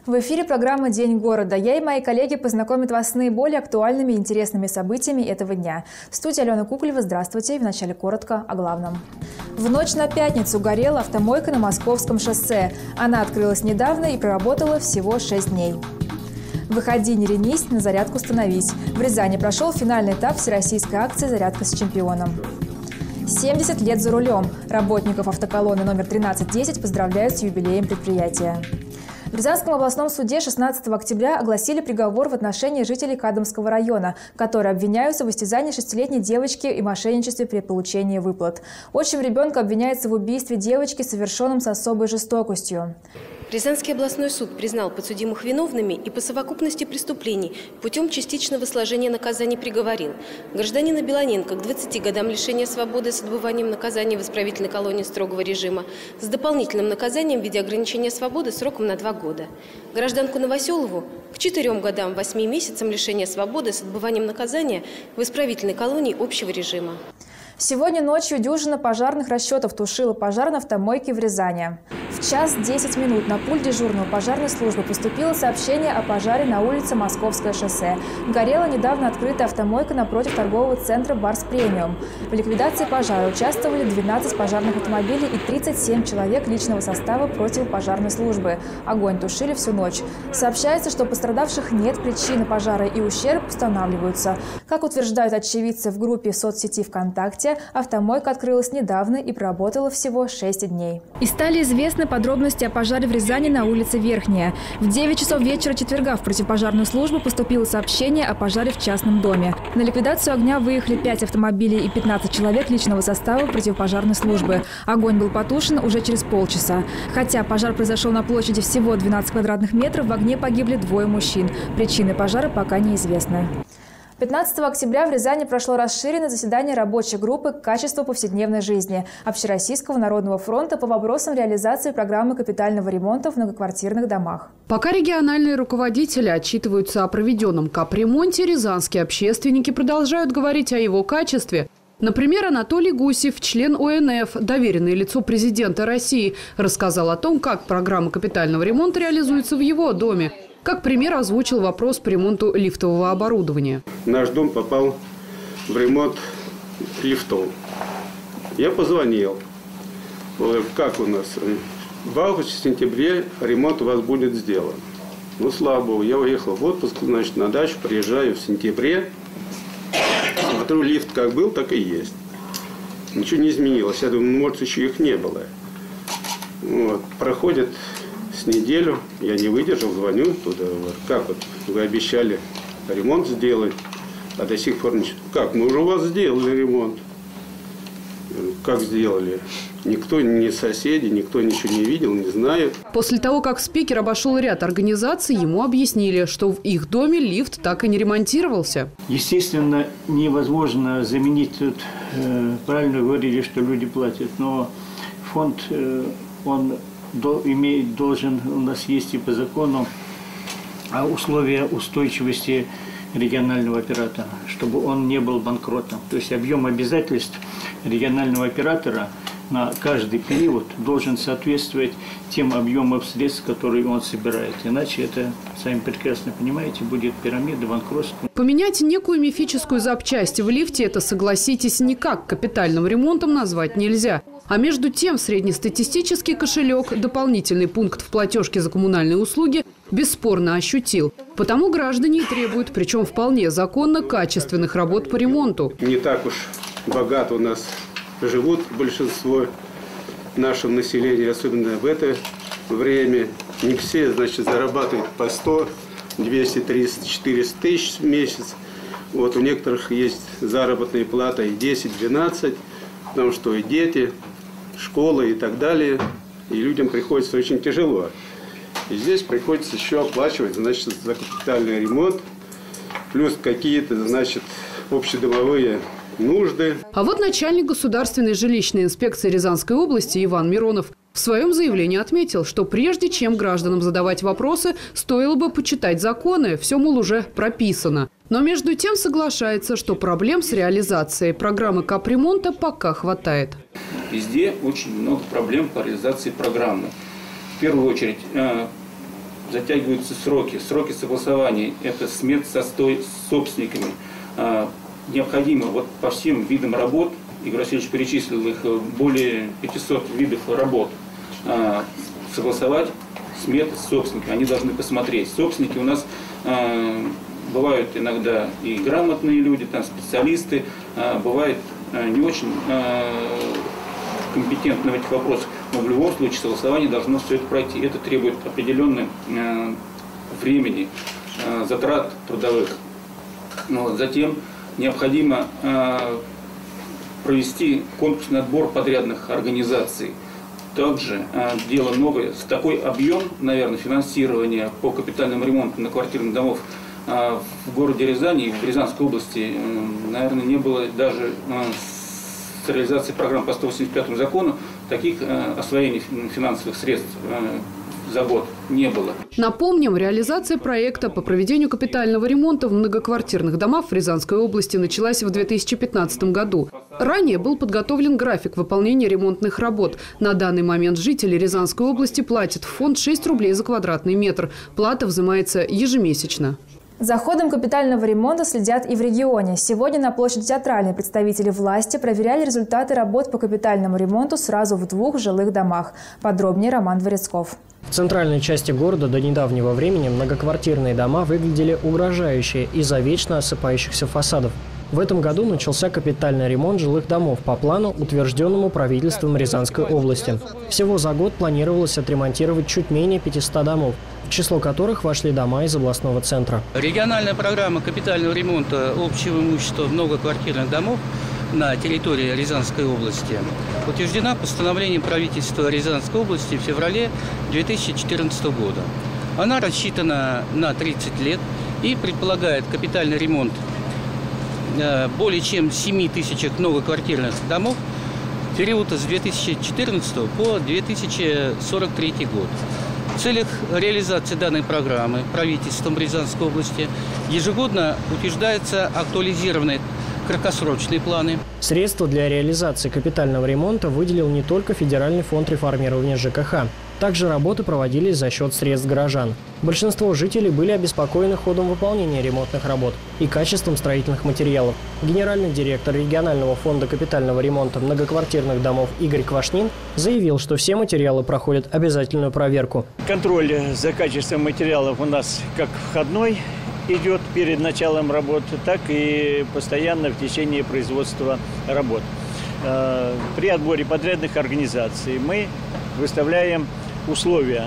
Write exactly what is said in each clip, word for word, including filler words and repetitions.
В эфире программа «День города». Я и мои коллеги познакомят вас с наиболее актуальными и интересными событиями этого дня. В студии Алена Куклева. Здравствуйте. В начале коротко о главном. В ночь на пятницу горела автомойка на Московском шоссе. Она открылась недавно и проработала всего шесть дней. «Выходи, не ленись, на зарядку становись». В Рязани прошел финальный этап всероссийской акции «Зарядка с чемпионом». семьдесят лет за рулем. Работников автоколонны номер тринадцать десять поздравляют с юбилеем предприятия. В Рязанском областном суде шестнадцатого октября огласили приговор в отношении жителей Кадамского района, которые обвиняются в истязании шестилетней девочки и мошенничестве при получении выплат. Отчим ребенка обвиняется в убийстве девочки, совершенном с особой жестокостью. Рязанский областной суд признал подсудимых виновными и по совокупности преступлений путем частичного сложения наказаний приговорил гражданина Белоненко к двадцати годам лишения свободы с отбыванием наказания в исправительной колонии строгого режима с дополнительным наказанием в виде ограничения свободы сроком на два года. Гражданку Новоселову к четырем годам восьми месяцам лишения свободы с отбыванием наказания в исправительной колонии общего режима. Сегодня ночью дюжина пожарных расчетов тушила пожар на автомойке в Рязани. В час десять минут на пульт дежурного пожарной службы поступило сообщение о пожаре на улице Московское шоссе. Горела недавно открытая автомойка напротив торгового центра «Барс Премиум». В ликвидации пожара участвовали двенадцать пожарных автомобилей и тридцать семь человек личного состава противопожарной службы. Огонь тушили всю ночь. Сообщается, что пострадавших нет, причины пожара и ущерб устанавливаются. Как утверждают очевидцы в группе соцсети ВКонтакте, автомойка открылась недавно и проработала всего шесть дней. И стали известны подробности о пожаре в Рязани на улице Верхняя. В девять часов вечера четверга в противопожарную службу поступило сообщение о пожаре в частном доме. На ликвидацию огня выехали пять автомобилей и пятнадцать человек личного состава противопожарной службы. Огонь был потушен уже через полчаса. Хотя пожар произошел на площади всего двенадцать квадратных метров, в огне погибли двое мужчин. Причины пожара пока неизвестны. пятнадцатого октября в Рязани прошло расширенное заседание рабочей группы «Качество повседневной жизни» Общероссийского народного фронта по вопросам реализации программы капитального ремонта в многоквартирных домах. Пока региональные руководители отчитываются о проведенном капремонте, рязанские общественники продолжают говорить о его качестве. Например, Анатолий Гусев, член О Н Ф, доверенное лицо президента России, рассказал о том, как программа капитального ремонта реализуется в его доме. Как пример озвучил вопрос по ремонту лифтового оборудования. Наш дом попал в ремонт лифтов. Я позвонил. Как у нас? В августе-сентябре ремонт у вас будет сделан. Ну, слава богу, я уехал в отпуск, значит, на дачу, приезжаю в сентябре. Смотрю, лифт как был, так и есть. Ничего не изменилось. Я думаю, может, еще их не было. Вот. Проходит с неделю, я не выдержал, звоню туда. Вот, как вот вы обещали ремонт сделать, а до сих пор ничего. Как, мы уже у вас сделали ремонт. Как сделали? Никто, ни соседи, никто ничего не видел, не знает. После того, как спикер обошел ряд организаций, ему объяснили, что в их доме лифт так и не ремонтировался. Естественно, невозможно заменить, тут, э, правильно говорили, что люди платят, но фонд, э, он до, имеет, должен, у нас есть и по закону условия устойчивости регионального оператора, чтобы он не был банкротом. То есть объем обязательств регионального оператора на каждый период должен соответствовать тем объемам средств, которые он собирает. Иначе это, сами прекрасно понимаете, будет пирамида, банкротства. Поменять некую мифическую запчасть в лифте – это, согласитесь, никак капитальным ремонтом назвать нельзя. А между тем среднестатистический кошелек дополнительный пункт в платежке за коммунальные услуги бесспорно ощутил. Потому граждане и требуют, причем вполне законно, качественных работ по ремонту. Не так уж богато у нас живут большинство нашего населения, особенно в это время. Не все, значит, зарабатывают по сто, двести, триста, четыреста тысяч в месяц. Вот у некоторых есть заработная плата и десять-двенадцать, потому что и дети, школа и так далее. И людям приходится очень тяжело. И здесь приходится еще оплачивать, значит, за капитальный ремонт, плюс какие-то, значит, общедомовые нужды. А вот начальник государственной жилищной инспекции Рязанской области Иван Миронов в своем заявлении отметил, что прежде чем гражданам задавать вопросы, стоило бы почитать законы, все, мол, уже прописано. Но между тем соглашается, что проблем с реализацией программы капремонта пока хватает. Везде очень много проблем по реализации программы. В первую очередь затягиваются сроки, сроки согласования, это смет со стой с собственниками. Необходимо вот по всем видам работ, Игорь Васильевич перечислил их, более пятисот видов работ, согласовать сметы с собственниками. Они должны посмотреть. Собственники у нас бывают иногда и грамотные люди, там специалисты, бывает не очень компетентны в этих вопросах, но в любом случае согласование должно все это пройти. Это требует определенного времени, затрат трудовых. Но затем необходимо провести конкурсный отбор подрядных организаций. Также дело новое, с такой объем, наверное, финансирования по капитальному ремонту многоквартирных домов в городе Рязани и в Рязанской области, наверное, не было даже с реализацией программ по сто восемьдесят пятому закону таких освоений финансовых средств за год не было. Напомним, реализация проекта по проведению капитального ремонта в многоквартирных домах в Рязанской области началась в две тысячи пятнадцатом году. Ранее был подготовлен график выполнения ремонтных работ. На данный момент жители Рязанской области платят в фонд шесть рублей за квадратный метр. Плата взимается ежемесячно. За ходом капитального ремонта следят и в регионе. Сегодня на площади Театральной представители власти проверяли результаты работ по капитальному ремонту сразу в двух жилых домах. Подробнее Роман Дворецков. В центральной части города до недавнего времени многоквартирные дома выглядели угрожающе из-за вечно осыпающихся фасадов. В этом году начался капитальный ремонт жилых домов по плану, утвержденному правительством Рязанской области. Всего за год планировалось отремонтировать чуть менее пятисот домов, в число которых вошли дома из областного центра. Региональная программа капитального ремонта общего имущества многоквартирных домов на территории Рязанской области утверждена постановлением правительства Рязанской области в феврале две тысячи четырнадцатого года. Она рассчитана на тридцать лет и предполагает капитальный ремонт более чем семи тысяч многоквартирных домов в период с две тысячи четырнадцатого по две тысячи сорок третий год. В целях реализации данной программы правительством Рязанской области ежегодно утверждаются актуализированные краткосрочные планы. Средства для реализации капитального ремонта выделил не только Федеральный фонд реформирования ЖКХ. Также работы проводились за счет средств горожан. Большинство жителей были обеспокоены ходом выполнения ремонтных работ и качеством строительных материалов. Генеральный директор регионального фонда капитального ремонта многоквартирных домов Игорь Квашнин заявил, что все материалы проходят обязательную проверку. Контроль за качеством материалов у нас как входной идет перед началом работы, так и постоянно в течение производства работ. При отборе подрядных организаций мы выставляем условия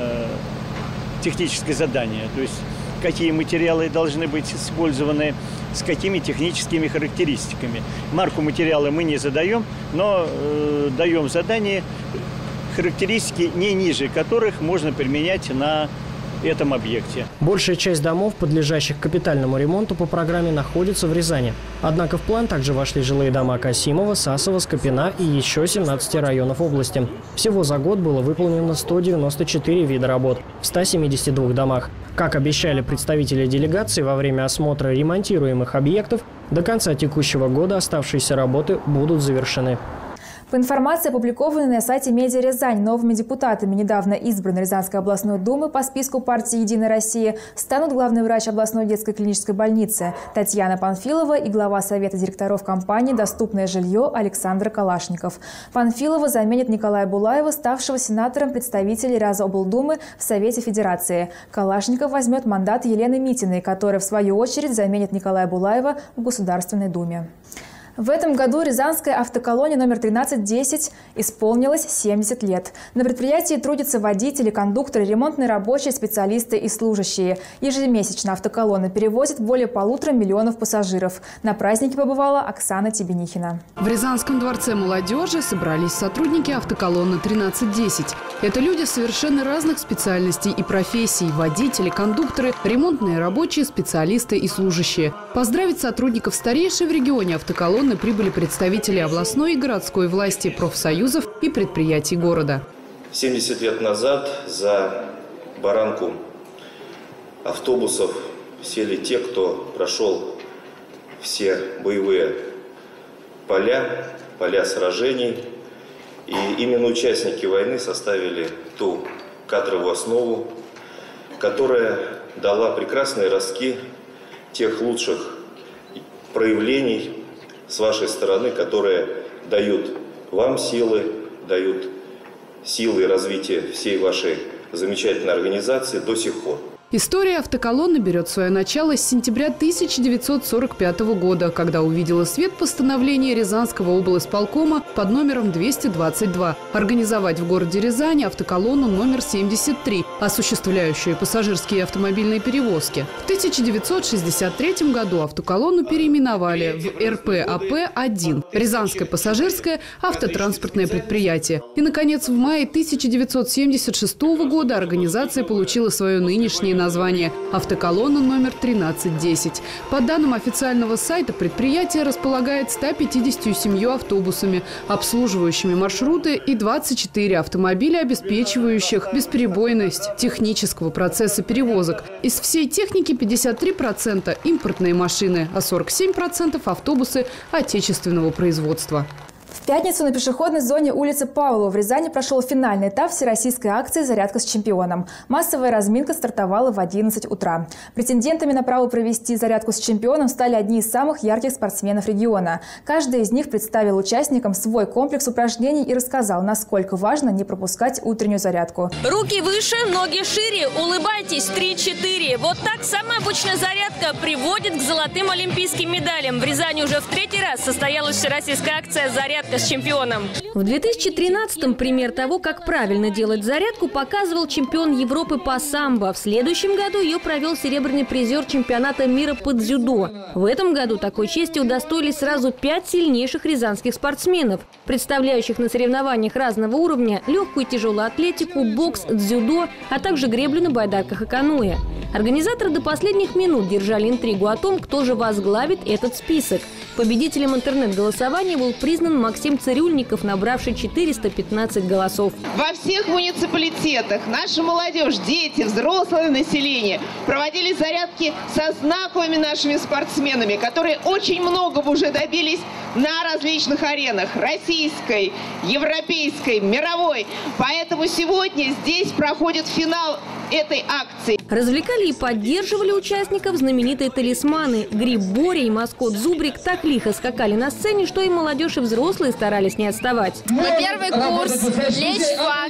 техническое задание, то есть какие материалы должны быть использованы, с какими техническими характеристиками. Марку материала мы не задаем, но э, даем задание, характеристики не ниже которых можно применять на этом объекте. Большая часть домов, подлежащих капитальному ремонту по программе, находится в Рязани. Однако в план также вошли жилые дома Касимова, Сасова, Скопина и еще семнадцати районов области. Всего за год было выполнено сто девяносто четыре вида работ в ста семидесяти двух домах. Как обещали представители делегации во время осмотра ремонтируемых объектов, до конца текущего года оставшиеся работы будут завершены. По информации, опубликованной на сайте «Медиа Рязань», новыми депутатами недавно избранной Рязанской областной думы по списку партии «Единая Россия» станут главный врач областной детской клинической больницы Татьяна Панфилова и глава Совета директоров компании «Доступное жилье» Александр Калашников. Панфилова заменит Николая Булаева, ставшего сенатором представителей Рязоблдумы в Совете Федерации. Калашников возьмет мандат Елены Митиной, которая, в свою очередь, заменит Николая Булаева в Государственной Думе. В этом году Рязанская автоколония номер тринадцать десять исполнилось семьдесят лет. На предприятии трудятся водители, кондукторы, ремонтные рабочие, специалисты и служащие. Ежемесячно автоколонна перевозит более полутора миллионов пассажиров. На празднике побывала Оксана Тебенихина. В Рязанском дворце молодежи собрались сотрудники автоколонны тринадцать десять. Это люди совершенно разных специальностей и профессий. Водители, кондукторы, ремонтные рабочие, специалисты и служащие. Поздравить сотрудников старейшей в регионе автоколонны прибыли представители областной и городской власти, профсоюзов и предприятий города. семьдесят лет назад за баранку автобусов сели те, кто прошел все боевые поля, поля сражений. И именно участники войны составили ту кадровую основу, которая дала прекрасные ростки тех лучших проявлений с вашей стороны, которые дают вам силы, дают силы и развитие всей вашей замечательной организации до сих пор. История автоколонны берет свое начало с сентября тысяча девятьсот сорок пятого года, когда увидела свет постановление Рязанского облисполкома под номером двести двадцать два организовать в городе Рязани автоколонну номер семьдесят три, осуществляющую пассажирские и автомобильные перевозки. В тысяча девятьсот шестьдесят третьем году автоколонну переименовали в эр пэ а пэ один – Рязанское пассажирское автотранспортное предприятие. И, наконец, в мае тысяча девятьсот семьдесят шестого года организация получила свое нынешнее название – автоколонна номер тринадцать десять. По данным официального сайта, предприятие располагает ста пятьюдесятью семью автобусами, обслуживающими маршруты, и двадцать четыре автомобиля, обеспечивающих бесперебойность технического процесса перевозок. Из всей техники пятьдесят три процента – импортные машины, а сорок семь процентов – автобусы отечественного производства. В пятницу на пешеходной зоне улицы Павлова в Рязани прошел финальный этап всероссийской акции «Зарядка с чемпионом». Массовая разминка стартовала в одиннадцать утра. Претендентами на право провести зарядку с чемпионом стали одни из самых ярких спортсменов региона. Каждый из них представил участникам свой комплекс упражнений и рассказал, насколько важно не пропускать утреннюю зарядку. Руки выше, ноги шире, улыбайтесь, три-четыре. Вот так самая обычная зарядка приводит к золотым олимпийским медалям. В Рязани уже в третий раз состоялась всероссийская акция «Зарядка с чемпионом». В две тысячи тринадцатом пример того, как правильно делать зарядку, показывал чемпион Европы по самбо. В следующем году ее провел серебряный призер чемпионата мира по дзюдо. В этом году такой чести удостоились сразу пять сильнейших рязанских спортсменов, представляющих на соревнованиях разного уровня легкую и тяжелую атлетику, бокс, дзюдо, а также греблю на байдарках и каноэ. Организаторы до последних минут держали интригу о том, кто же возглавит этот список. Победителем интернет-голосования был признан Максим Цирюльников, набравший четыреста пятнадцать голосов. Во всех муниципалитетах наша молодежь, дети, взрослое население проводили зарядки со знаковыми нашими спортсменами, которые очень многого уже добились на различных аренах – российской, европейской, мировой. Поэтому сегодня здесь проходит финал этой акции. Развлекали и поддерживали участников знаменитые талисманы. Гриб Боря и маскот Зубрик так лихо скакали на сцене, что и молодежь, и взрослые старались не отставать. На первый курс лечфак.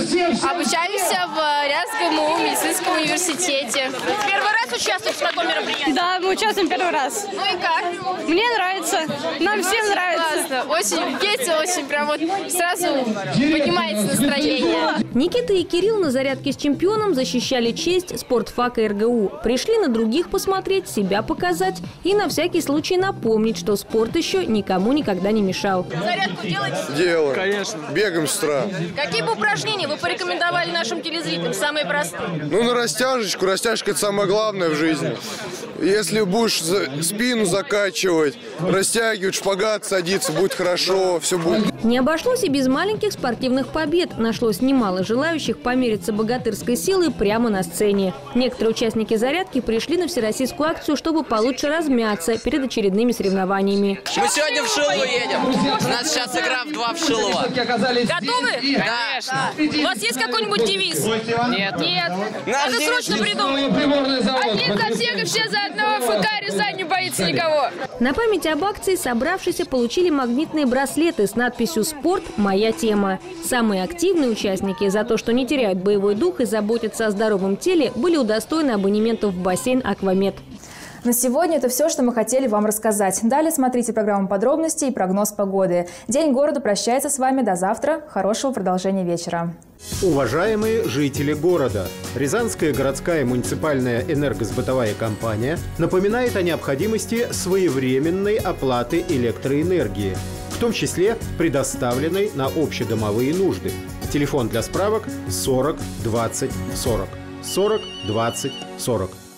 Обучаемся в Рязанском медицинском университете. Первый раз участвуешь в таком мероприятии? Да, мы участвуем первый раз. Ну и как? Мне нравится. Нам всем нравится. Классно. Очень весело, очень прям вот сразу поднимается настроение. Никита и Кирилл на зарядке с чемпионом защищали честь спортфака эр гэ у. Пришли на других посмотреть, себя показать и на всякий случай напомнить, что спорт еще никому никогда не мешал. Зарядку делаете? Делаю. Конечно. Бегаем с утра. Какие бы упражнения вы порекомендовали нашим телезрителям? Самые простые? Ну, на растяжечку. Растяжка – это самое главное в жизни. Если будешь спину закачивать, растягивать, шпагат садиться, будет хорошо, все будет. Не обошлось и без маленьких спортивных побед. Нашлось немало желающих помериться богатырской силой прямо на сцене. Некоторые участники зарядки пришли на всероссийскую акцию, чтобы получше размяться перед очередными соревнованиями. Мы сегодня в Шилово едем. У нас сейчас игра в два в Шилово. Готовы? Да. У вас есть какой-нибудь девиз? Нет. Нет. Наш Это срочно придумай. Один за всех и все за одного. ФК Рязань не боится никого. На память об акции собравшиеся получили магнитные браслеты с надписью «Спорт – моя тема». Самые активные участники за то, что не теряют боевой дух и заботятся о здоровом теле, были удостоены абонементов в бассейн «Аквамед». На сегодня это все, что мы хотели вам рассказать. Далее смотрите программу подробностей и прогноз погоды. День города прощается с вами до завтра. Хорошего продолжения вечера. Уважаемые жители города, Рязанская городская муниципальная энергосбытовая компания напоминает о необходимости своевременной оплаты электроэнергии, в том числе предоставленной на общедомовые нужды. Телефон для справок сорок двадцать сорок. сорок двадцать сорок.